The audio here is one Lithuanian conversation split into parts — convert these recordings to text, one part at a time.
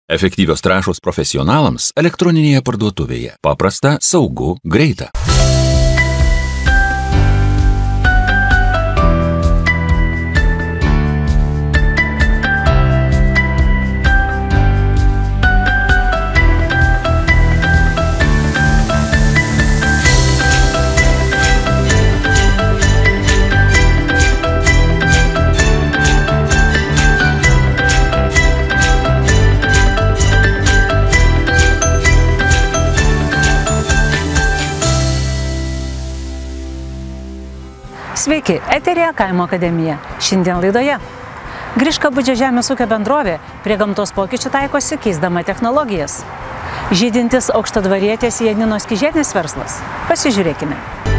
Efektyvios trąšos profesionalams elektroninėje parduotuvėje. Paprasta, saugu, greita. Sveiki, eteryje Kaimo akademija. Šiandien laidoje. Griškabūdžio žemės ūkio bendrovė prie gamtos pokyčių taikosi keisdama technologijas. Žydintis aukštadvarietės Janinos Kižienės verslas. Pasižiūrėkime.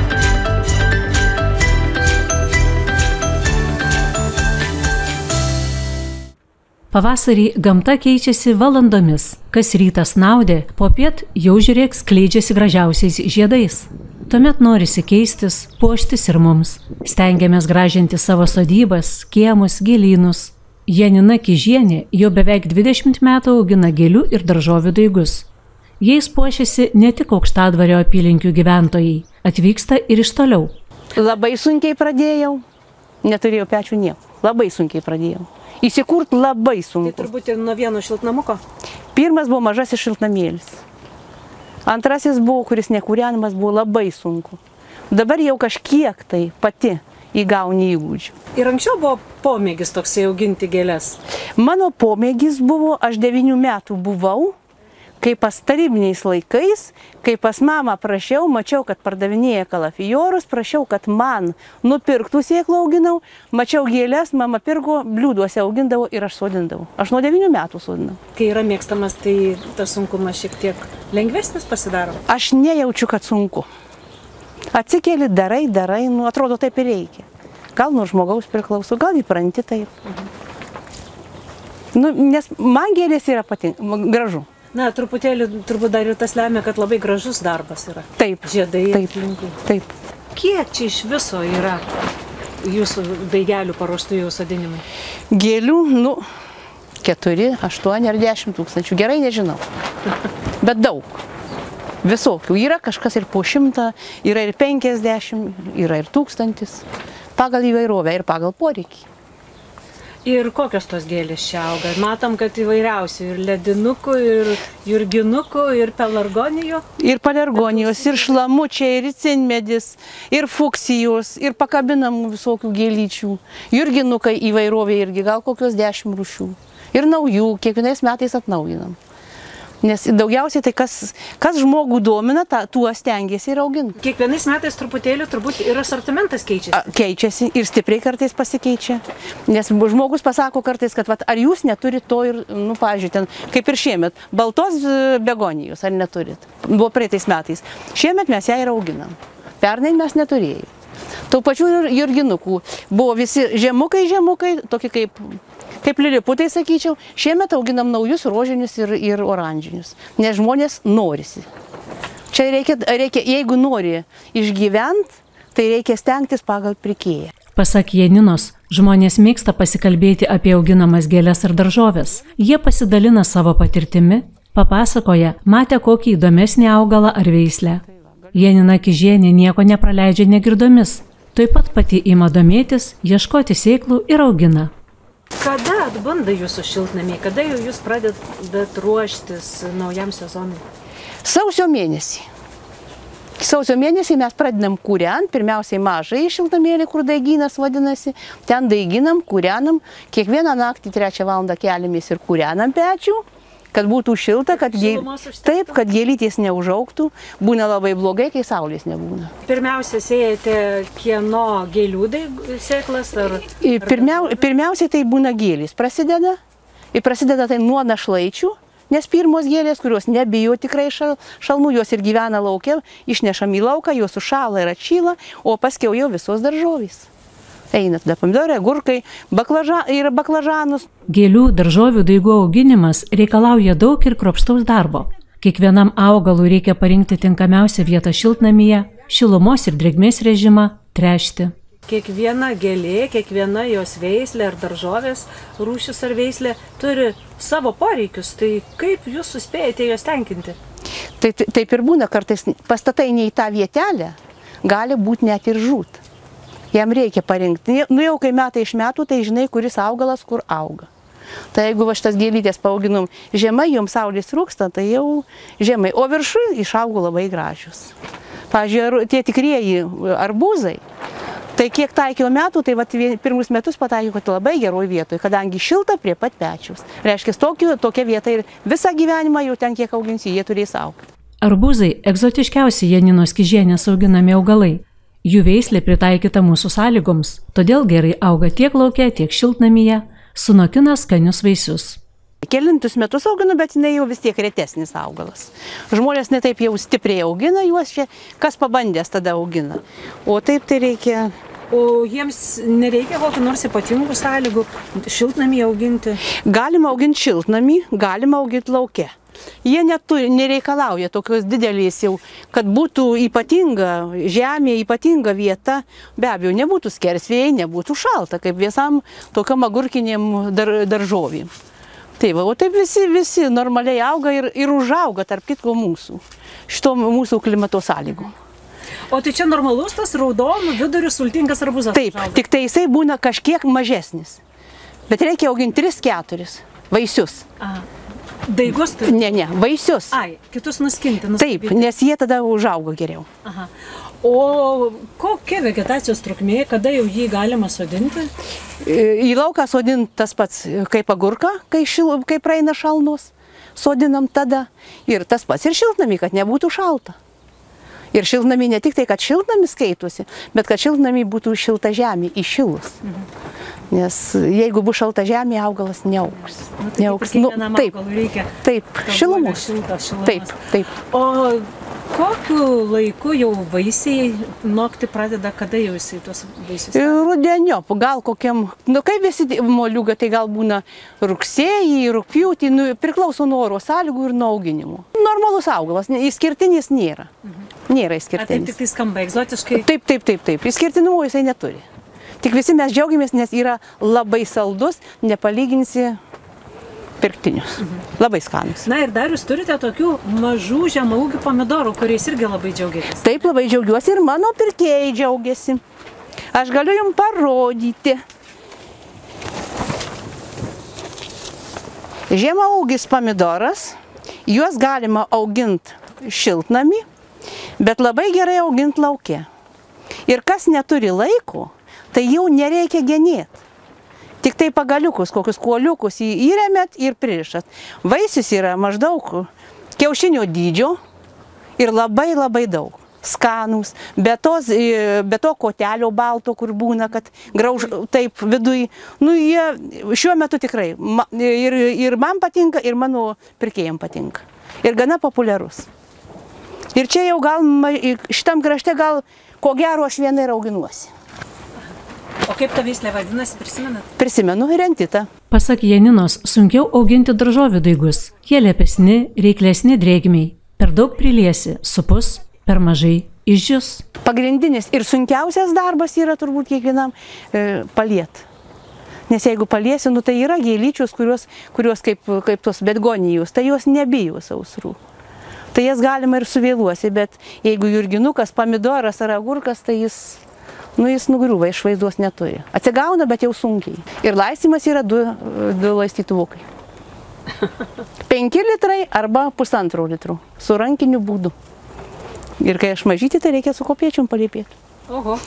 Pavasarį gamta keičiasi valandomis. Kas rytas snaudė, popiet jau žiūrėk skleidžiasi gražiausiais žiedais. Tuomet norisi keistis, puoštis ir mums. Stengiamės gražinti savo sodybas, kiemus, gėlynus. Janina Kižienė jau beveik 20 metų augina gėlių ir daržovių daigus. Jais puošiasi ne tik Aukštadvario apylinkių gyventojai, atvyksta ir iš toliau. Labai sunkiai pradėjau, neturėjau pečių nieko, labai sunkiai pradėjau. Įsikurt labai sunku. Tai turbūt ir nuo vieno šiltnamuko? Pirmas buvo mažasis šiltnamėlis. Antrasis buvo, kuris nekūrenamas, buvo labai sunku. Dabar jau kažkiek tai pati įgauni įgūdžių. Ir anksčiau buvo pomėgis toksai auginti gėles? Mano pomėgis buvo, aš 9 metų buvau, kai pas tarybiniais laikais, kai pas mamą prašiau, mačiau, kad pardavinėja kalafijorus, prašiau, kad man nupirktų sėklą auginau, mačiau gėlės, mama pirko, bliūduose augindavo ir aš sodindavau. Aš nuo 9 metų sodinau. Kai yra mėgstamas, tai tas sunkumas šiek tiek lengvesnis pasidaro? Aš nejaučiu, kad sunku. Atsikeli, darai, nu atrodo taip ir reikia. Gal nuo žmogaus priklauso, gal įpranti taip. Nu, nes man gėlės yra gražu. Na, truputėlį turbūt dar ir tas lemia, kad labai gražus darbas yra. Taip. Žiedai. Taip. Taip. Kiek čia iš viso yra jūsų daigelių paruoštų jau sodinimai? Gėlių, 4, 8 ar 10 tūkstančių. Gerai nežinau. Bet daug. Visokių. Yra kažkas ir po 100, yra ir 50, yra ir 1000. Pagal įvairovę ir pagal poreikį. Ir kokios tos gėlės čia auga? Matom, kad įvairiausių. Ir ledinukų, ir jurginukų, ir pelargonijų. Ir pelargonijos, ir šlamučiai, ir cinmedis, ir fuksijos, ir pakabinamų visokių gėlyčių. Jurginukai įvairovė irgi, gal kokios 10 rūšių. Ir naujų, kiekvienais metais atnaujinam. Nes daugiausiai tai kas žmogų domina, tuo stengiasi ir auginti. Kiekvienais metais truputėlį turbūt ir asortimentas keičiasi. Keičiasi ir stipriai kartais pasikeičia. Nes žmogus pasako kartais, kad ar jūs neturit to ir, pavyzdžiui, ten, kaip ir šiemet, baltos begonijos, ar neturit. Buvo praeitais metais. Šiemet mes ją ir auginam. Pernai mes neturėjome. Tų pačių jurginukų buvo visi žemukai, tokie kaip liliputai, sakyčiau. Šiemet auginam naujus rožinius ir oranžinius, nes žmonės norisi. Čia reikia, jeigu nori išgyventi, tai reikia stengtis pagal pirkėją. Pasak Janinos, žmonės mėgsta pasikalbėti apie auginamas gėles ir daržoves. Jie pasidalina savo patirtimi, papasakoja, matė kokį įdomesnį augalą ar veislę. Janina Kižienė nieko nepraleidžia negirdomis. Taip pat pati ima domėtis, ieškoti sėklų ir augina. Kada atbunda jūsų šiltnamiai? Kada jau jūs pradedat ruoštis naujam sezonui? Sausio mėnesį. Sausio mėnesį mes pradedam kūrent, pirmiausiai mažai šiltnamėlį, kur daigynas vadinasi. Ten daiginam, kūrenam, kiekvieną naktį 3 valandą keliamės ir kūrenam pečių, kad būtų šilta, kad gėlytės neužaugtų. Būna labai blogai, kai saulės nebūna. Pirmiausia, sėjate kieno gėlių sėklas? Pirmiausiai tai būna gėlės. Prasideda tai nuo našlaičių, nes pirmos gėlės, kurios nebijo tikrai šalmų, jos ir gyvena lauke, išnešam į lauką, jos sušąla ir atšyla, o paskiau jau visos daržovės. Eina tada pomidorai, agurkai, ir baklažanus. Gėlių daržovių daigų auginimas reikalauja daug ir kruopštaus darbo. Kiekvienam augalui reikia parinkti tinkamiausią vietą šiltnamyje, šilumos ir drėgmės režimą, tręšti. Kiekviena gėlė, kiekviena jos veislė ar daržovės rūšis ar veislė turi savo poreikius. Tai kaip jūs suspėjate juos tenkinti? Taip ir būna, kartais pastatai ne į tą vietelę, gali būti net ir žūt. Jam reikia parinkti. Nu jau kai metai iš metų, tai žinai, kuris augalas kur auga. Tai jeigu šitas gėlytės paauginom žemai, joms saulės trūksta, tai jau žemai. O viršui išaugo labai gražius. Pavyzdžiui, tie tikrieji arbūzai, tai kiek taikiau metų, tai pirmus metus pataikiau labai geroj vietoj, kadangi šilta prie pat pečiaus. Reiškia, tokia vieta ir visą gyvenimą jau ten kiek auginsi, jie turės augti. Arbūzai egzotiškiausi Janinos Kižienės auginami augalai. Jų veislė pritaikyta mūsų sąlygoms, todėl gerai auga tiek lauke, tiek šiltnamyje, sunokina skanius vaisius. Kelintus metus auginu, bet jinai jau vis tiek retesnis augalas. Žmonės ne taip jau stipriai augina juos čia, kas pabandęs tada augina. O taip tai reikia. O jiems nereikia kokių nors ypatingų sąlygų šiltnamį auginti? Galima auginti šiltnamį, galima auginti lauke. Jie nereikalauja tokios didelės jau, kad būtų ypatinga žemė, ypatinga vieta. Be abejo, nebūtų skersvėjai, nebūtų šalta, kaip visam tokiam agurkinėm daržovėm. Tai va, o taip visi normaliai auga ir užauga, tarp kitko mūsų, šito mūsų klimato sąlygų. O tai čia normalus tas raudonų vidurių sultingas arbūzas? Taip, tik tai jisai būna kažkiek mažesnis. Bet reikia auginti 3-4 vaisius. Aha. Daigus turi? Ne, vaisius. Ai, kitus nuskinti. Taip, nes jie tada užauga geriau. Aha. O kokia vegetacijos trukmė, kada jau jį galima sodinti? Į lauką sodinti tas pats kaip agurką, kai praeina šalnos, sodinam tada. Ir tas pats ir šiltnamį, kad nebūtų šalta. Ir šiltnamį ne tik tai, kad šiltnamį skaitosi, bet kad šiltnamį būtų šilta žemė, įšilus. Nes jeigu bus šalta žemė, augalas neaugs. Neaugs. Taip, šilumos. Taip. O kokiu laiku jau vaisiai nokti pradeda, kada jau jisai tuos vaisius? Rudeniop, gal kokiam, kaip visi moliūgai, tai gal būna rugsėjį, rugpjūtį, priklauso nuo oro sąlygų ir nuo auginimų. Normalus augalas, išskirtinis nėra. Nėra išskirtinis. Taip tik tai skamba egzotiškai? Taip. Išskirtinumo jisai neturi. Tik visi mes džiaugiamės, nes yra labai saldus, nepalyginsi pirktinius. Labai skanus. Na ir dar jūs turite tokių mažų žemaūgių pomidorų, kuriais irgi labai džiaugiatės. Taip, labai džiaugiuosi ir mano pirkėjai džiaugiasi. Aš galiu jums parodyti. Žemaūgis pomidoras, juos galima auginti šiltnamį, bet labai gerai auginti lauke. Ir kas neturi laiko, tai jau nereikia genėti. Tik tai pagaliukus, kokius kuoliukus įremėt ir pririšat. Vaisius yra maždaug kiaušinio dydžio ir labai daug. Skanus, be to kotelio balto, kur būna, kad grauž taip viduj. Nu, jie šiuo metu tikrai ir man patinka, ir mano pirkėjams patinka. Ir gana populiarus. Ir čia jau gal, šitam krašte gal, ko gero aš vieną ir auginuosi. O kaip ta veislė vadinasi, prisimenat? Prisimenu, rentita. Pasak Janinos, sunkiau auginti daržovių daigus. Jie lepesni, reiklesni drėgmiai. Per daug priliesi, supus, per mažai išdžius. Pagrindinis ir sunkiausias darbas yra turbūt kiekvienam paliet. Nes jeigu paliesi, nu tai yra gėlyčius, kurios kaip tos begonijos, tai jos nebijo sausrų. Tai jas galima ir suvėluosi, bet jeigu jurginukas, pomidoras ar agurkas, tai jis nugriūva, išvaizdos neturi. Atsigauna, bet jau sunkiai. Ir laistymas yra du laistytuvukai. 5 litrai arba 1,5 litrų. Su rankiniu būdu. Ir kai aš mažyti, tai reikia su kopiečium palipėti. Oho.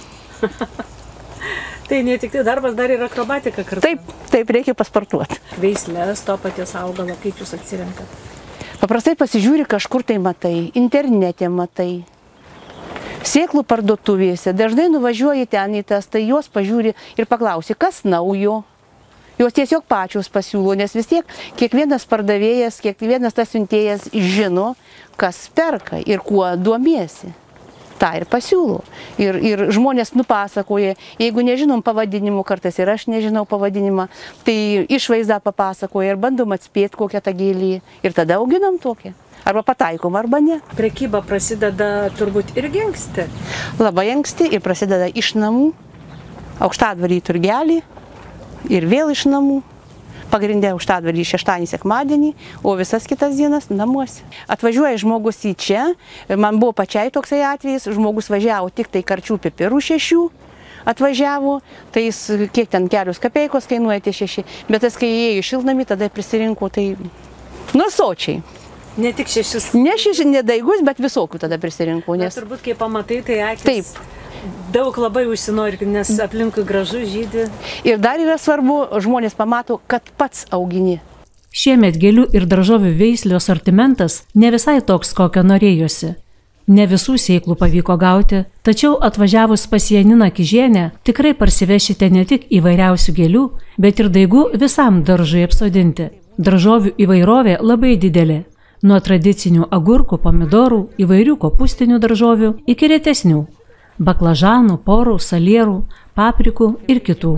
Tai ne tik tai darbas, dar ir akrobatika kartu. Taip, reikia paspartuoti. Veislės to paties augalo, kaip jūs atsirenkat? Paprastai pasižiūri, kažkur tai matai, internete matai. Sėklų parduotuvėse, dažnai nuvažiuoji ten į tas, tai jos pažiūri ir paklausi, kas naujo. Jos tiesiog pačios pasiūlo, nes vis tiek kiekvienas pardavėjas, kiekvienas tas siuntėjas žino, kas perka ir kuo domiesi. Ta ir pasiūlo. Ir žmonės nupasakoja, jeigu nežinom pavadinimų, kartais ir aš nežinau pavadinimą, tai išvaizdą papasakoja ir bandom atspėti kokią tą gėlį ir tada auginam tokią. Arba pataikom, arba ne. Prekyba prasideda turbūt irgi anksti? Labai anksti ir prasideda iš namų. Aukštadvarį turgelį ir vėl iš namų. Pagrindė Aukštadvarį šeštadienį, sekmadienį, o visas kitas dienas namuose. Atvažiuoja žmogus į čia, man buvo pačiai toksai atvejis, žmogus važiavo tik tai Karčių pipirų 6, atvažiavo, tai jis kiek ten kelios kapeikos kainuoja tie 6, bet tas kai įėjo į šiltnamį, tada prisirinko tai sočiai. Ne tik 6. Ne 6 nedaigus, bet visokių tada prisirinko. Nes turbūt, kai pamatai, tai akis. Taip. Daug labai užsinori, nes aplinkui gražu žydi. Ir dar yra svarbu, žmonės pamato, kad pats augini. Šiemet gėlių ir daržovių veislių asortimentas ne visai toks, kokio norėjosi. Ne visų sėklų pavyko gauti, tačiau atvažiavus pas Janiną Kižienę tikrai parsivešite ne tik įvairiausių gėlių, bet ir daigų visam daržui apsodinti. Daržovių įvairovė labai didelė. Nuo tradicinių agurkų, pomidorų, įvairių kopūstinių daržovių iki retesnių – baklažanų, porų, salierų, paprikų ir kitų.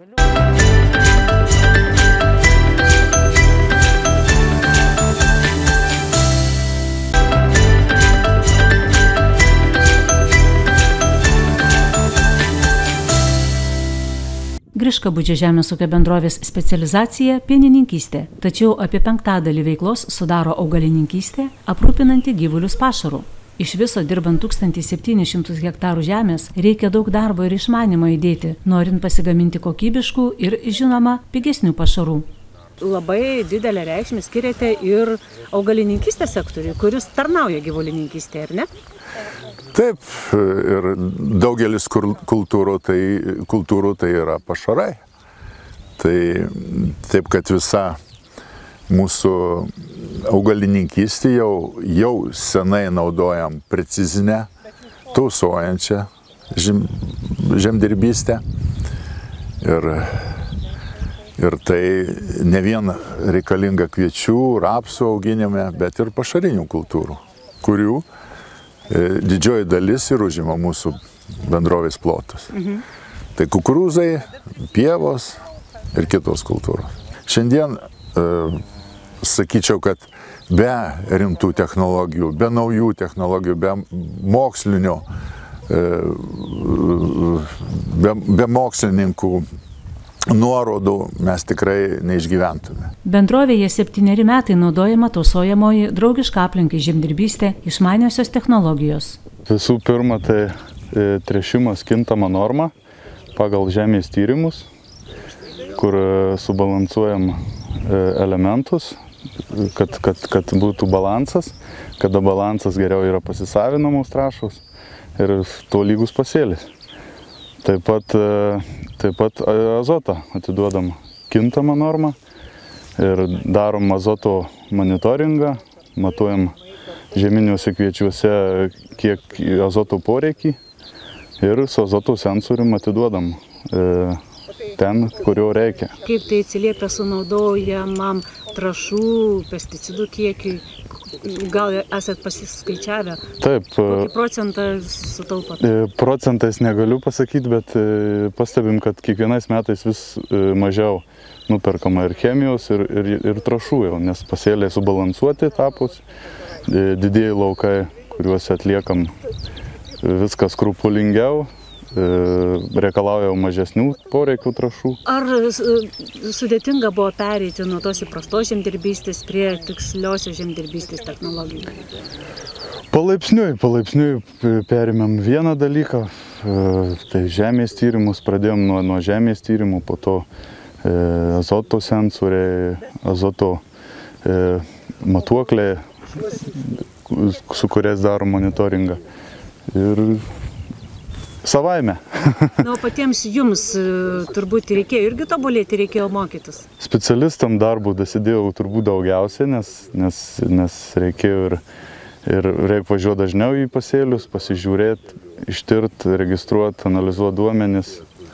Griškabūdžio žemės ūkio bendrovės specializacija – pienininkystė, tačiau apie 1/5 veiklos sudaro augalininkystė, aprūpinanti gyvulius pašaru. Iš viso dirbant 1700 hektarų žemės reikia daug darbo ir išmanimo įdėti, norint pasigaminti kokybiškų ir, žinoma, pigesnių pašarų. Labai didelę reikšmę skiriate ir augalininkystės sektoriui, kuris tarnauja gyvulininkystėje, ar ne? Taip, ir daugelis kultūrų tai yra pašarai. Tai taip, kad visa mūsų augalininkystė jau senai naudojam precizinę, tausojančią žemdirbystę. Ir tai ne vien reikalinga kviečių, rapsų auginime, bet ir pašarinių kultūrų, kurių didžioji dalis ir užima mūsų bendrovės plotus. Tai kukurūzai, pievos ir kitos kultūros. Šiandien sakyčiau, kad be rimtų technologijų, be naujų technologijų, be mokslinio, be mokslininkų nuorodų mes tikrai neišgyventume. Bendrovėje 7 metai naudojama tausojamoji draugiška aplinkai žemdirbystė, išmaniosios technologijos. Visų pirma, tai tręšimas kintama norma pagal žemės tyrimus, kur subalansuojam elementus, kad būtų balansas, kada balansas geriau yra pasisavinamos trąšos ir tolygus pasėlis. Taip pat azotą atiduodam kintamą normą ir darom azoto monitoringą, matuojam žieminiuose kviečiuose kiek azoto poreikį ir su azoto sensorium atiduodam ten, kurio reikia. Kaip tai atsiliepia sunaudojamam trąšų, pesticidų kiekiui? Gal esat pasiskaičiavę? Taip. Kokį procentą sutaupot? Procentais negaliu pasakyti, bet pastebim, kad kiekvienais metais vis mažiau nuperkama ir chemijos, ir trąšų jau, nes pasėliai subalansuoti tapus, didieji laukai, kuriuose atliekam viskas skrupulingiau, reikalauja mažesnių poreikių trąšų. Ar sudėtinga buvo pereiti nuo tos įprastos žemdirbystės prie tiksliosios žemdirbystės technologijų? Palaipsniui perėmėm vieną dalyką, tai žemės tyrimus, pradėjom nuo žemės tyrimų, po to azoto sensoriai, azoto matuokliai, su kuriais darom monitoringą. Ir savaime. Na, o patiems jums turbūt reikėjo irgi tobulėti, reikėjo mokytis? Specialistam darbų dasidėjau turbūt daugiausiai, nes reikėjo ir reikia važiuoti dažniau į pasėlius, pasižiūrėti, ištirti, registruoti, analizuoti duomenis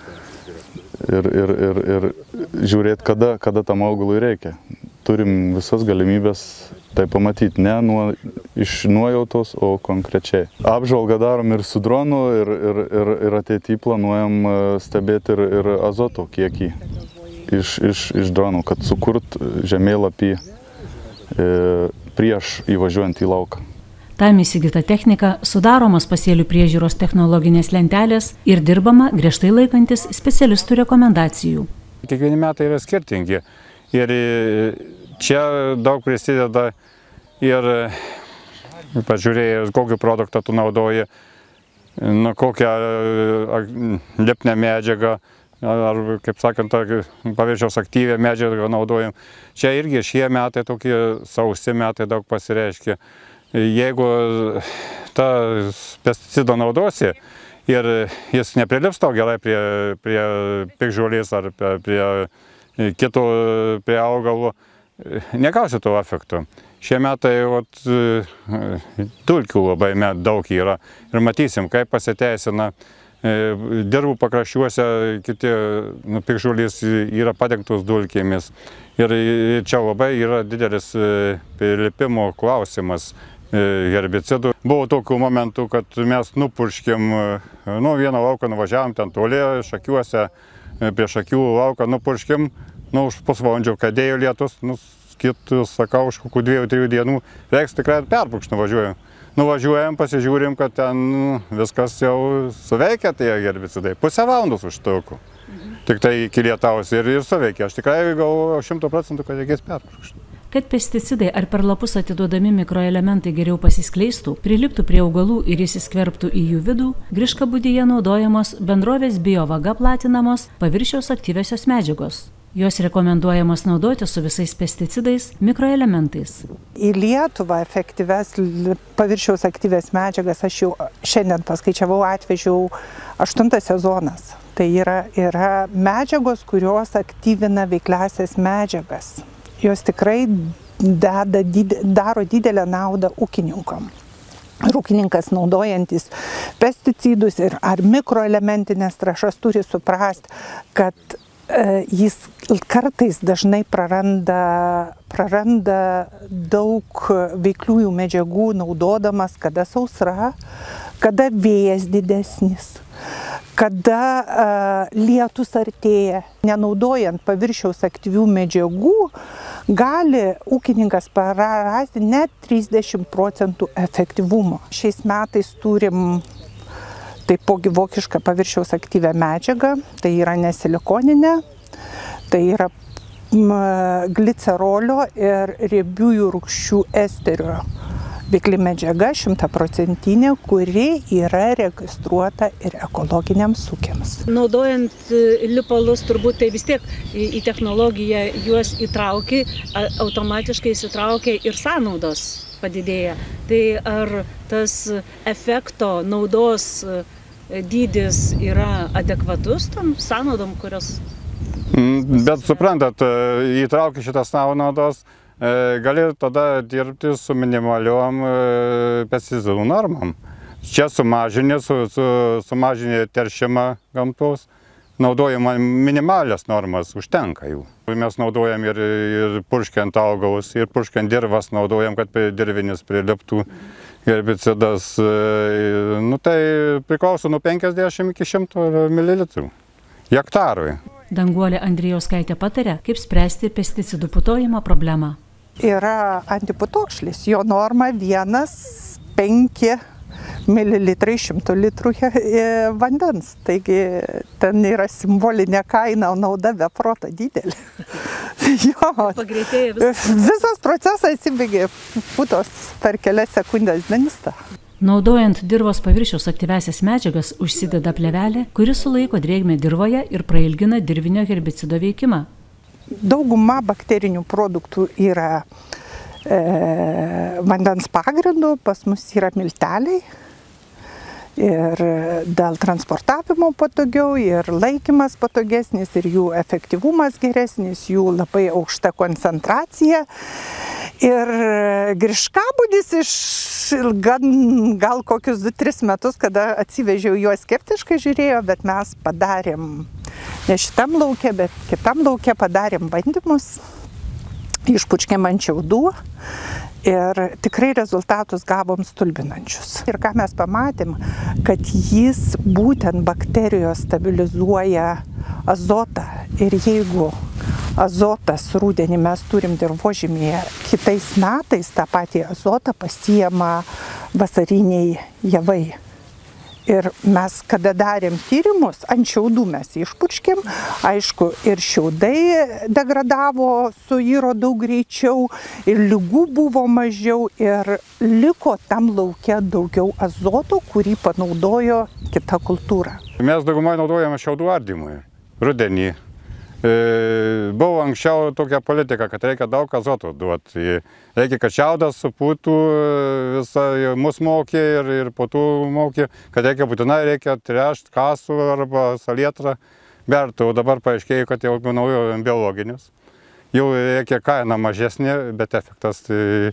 ir žiūrėti, kada tam augalui reikia. Turim visas galimybės tai pamatyti, ne iš nuojautos, o konkrečiai. Apžvalgą darom ir su dronu, ir ateityje planuojam stebėti ir azoto kiekį iš dronų, kad sukurt žemėlapį prieš įvažiuojant į lauką. Tam įsigyta technika, sudaromos pasėlių priežiūros technologinės lentelės ir dirbama griežtai laikantis specialistų rekomendacijų. Kiekvieni metai yra skirtingi ir čia daug prisideda ir pažiūrėjus, kokį produktą tu naudoji, kokią lipnią medžiagą, ar, kaip sakant, paviršiaus aktyvią medžiagą naudojam. Čia irgi šie metai tokie sausi metai daug pasireiškia. Jeigu tą pesticidą naudosi ir jis neprilips tau gerai prie piktžolės ar prie kito, prie augalų, negausi to efekto. Šie metai dulkių labai daug yra ir matysim, kaip pasiteisina. Dirvų pakraščiuose kiti piktžolės yra padengtos dulkėmis. Ir čia labai yra didelis prilipimo klausimas herbicidų. Buvo tokių momentų, kad mes nupurškėm, vieną lauką nuvažiavom ten toli, šakiuose, prie šakių lauką nupurškėm, už pusvalandžio, kai dėjo lietus, kitus, sakau, už kokių 2-3 dienų, reiks tikrai perpurkšt nuvažiuojam. Nuvažiuojam, pasižiūrim, kad ten viskas jau suveikia tie herbicidai. Pusę valandos užtruko. Tik tai iki lietaus ir suveikia. Aš tikrai galvoju 100%, kad reikės perpurkšti. Kad pesticidai ar per lapus atiduodami mikroelementai geriau pasiskleistų, priliptų prie augalų ir įsiskverbtų į jų vidų, Griškabudyje naudojamos bendrovės Biovaga platinamos paviršiaus aktyviosios medžiagos. Jos rekomenduojamos naudoti su visais pesticidais, mikroelementais. Į Lietuvą efektyves paviršiaus aktyvias medžiagas aš jau šiandien paskaičiavau, atvežiau 8 sezonas. Tai yra medžiagos, kurios aktyvina veikliąsias medžiagas. Jos tikrai daro didelę naudą ūkininkam. Ir ūkininkas naudojantis pesticidus ar mikroelementinės trąšas turi suprasti, kad jis kartais dažnai praranda daug veikliųjų medžiagų naudodamas, kada sausra, kada vėjas didesnis, kada lietus artėja. Nenaudojant paviršiaus aktyvių medžiagų, gali ūkininkas prarasti net 30% efektyvumo. Šiais metais turim taipogi vokišką paviršiaus aktyvią medžiagą, tai yra nesilikoninė, tai yra glicerolio ir riebiųjų rūgščių esterio veikli medžiaga 100%, kuri yra registruota ir ekologiniams ūkiams. Naudojant lipalus, turbūt tai vis tiek į technologiją juos įtrauki, automatiškai įsitraukia ir sąnaudos padidėja. Tai ar tas efekto naudos dydis yra adekvatus tam sąnaudom, kurios... Bet suprantat, įtraukia šitas sąnaudos, gali tada dirbti su minimaliom pesticidų normom. Čia sumažinė teršimą gamtos, naudojama minimalias normas, užtenka jų. Mes naudojam ir purškiant augalus, ir purškiant dirvas naudojam, kad dirvinis priliptų herbicidas. Tai priklauso nuo 50 iki 100 ml hektarui. Danguolė Andrijauskaitė pataria, kaip spręsti pesticidų putojimo problemą. Yra antiputokšlis, jo norma 1,5 ml 100 litrų vandens. Taigi ten yra simbolinė kaina, o nauda be proto didelė. Pagreitėja visas. Visas procesas įsibėgė, putos per kelias sekundės dingsta. Naudojant dirvos paviršiaus aktyviasias medžiagas užsideda plėvelė, kuri sulaiko drėgmę dirvoje ir prailgina dirvinio herbicido veikimą. Dauguma bakterinių produktų yra vandens pagrindu, pas mus yra milteliai. Ir dėl transportavimo patogiau, ir laikymas patogesnis, ir jų efektyvumas geresnis, jų labai aukšta koncentracija. Ir Griškabudys gal kokius 2-3 metus, kada atsivežiau juos skeptiškai žiūrėjo, bet mes padarėm, ne šitam lauke, bet kitam lauke padarėm bandymus, išpučkėm ant šiaudų. Ir tikrai rezultatus gavom stulbinančius. Ir ką mes pamatėm, kad jis būtent bakterijos stabilizuoja azotą. Ir jeigu azotas rudenį mes turim dirvožemyje, kitais metais tą patį azotą pasiema vasariniai javai. Ir mes, kada darėm tyrimus, ant šiaudų mes išpurškėm, aišku, ir šiaudai degradavo, suiro daug greičiau, ir ligų buvo mažiau, ir liko tam lauke daugiau azoto, kurį panaudojo kita kultūra. Mes daugumai naudojame šiaudų ardymui, rudenį. Buvo anksčiau tokia politika, kad reikia daug azoto duoti. Reikia, kad šiaudas supūtų, visą mus mokė ir po to mokė, kad reikia tręšti kasų arba salietrą bertų. O dabar paaiškėjo, kad jau naujojam biologinius. Jau reikia kaina mažesnė, bet efektas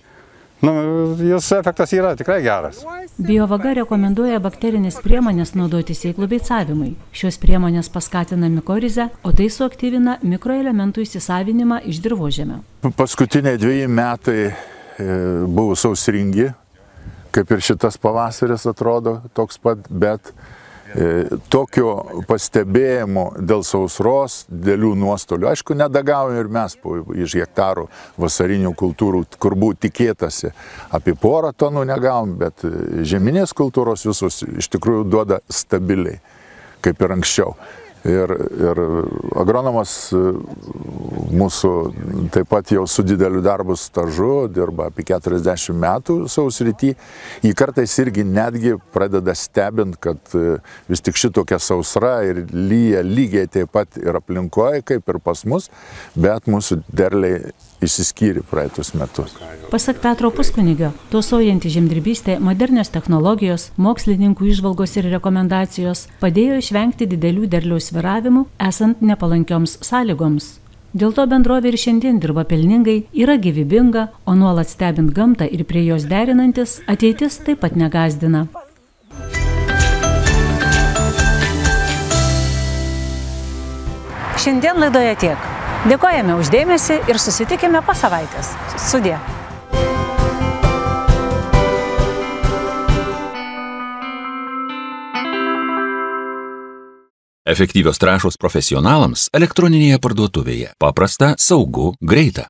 efektas yra tikrai geras. Biovaga rekomenduoja bakterinės priemonės naudoti sėklų beicavimui. Šios priemonės paskatina mikorizę, o tai suaktyvina mikroelementų įsisavinimą iš dirvožemio. Paskutiniai 2 metai buvo sausringi, kaip ir šitas pavasaris atrodo toks pat, bet tokio pastebėjimo dėl sausros, dėlių nuostolių. Aišku, nedagaujam ir mes iš hektarų vasarinių kultūrų, kur buvo tikėtasi apie 1 tonų negavom, bet žeminės kultūros visos iš tikrųjų duoda stabiliai, kaip ir anksčiau. Ir agronomas mūsų taip pat jau su dideliu darbu stažu, dirba apie 40 metų savo srity. Jį kartais irgi netgi pradeda stebint, kad vis tik šitokia sausra ir lyja lygiai taip pat ir aplinkoje, kaip ir pas mus, bet mūsų derliai išsiskyrė praeitus metus. Pasak Petro Puskunigio, tausojanti žemdirbystė, modernios technologijos, mokslininkų įžvalgos ir rekomendacijos padėjo išvengti didelių derliaus svyravimų esant nepalankioms sąlygoms. Dėl to bendrovė ir šiandien dirba pelningai, yra gyvybinga, o nuolat stebint gamtą ir prie jos derinantis, ateitis taip pat negąsdina. Šiandien laidoje tiek. Dėkojame už dėmesį ir susitikime po savaitės. Sudie. Efektyvios trąšos profesionalams elektroninėje parduotuvėje. Paprasta, saugu, greita.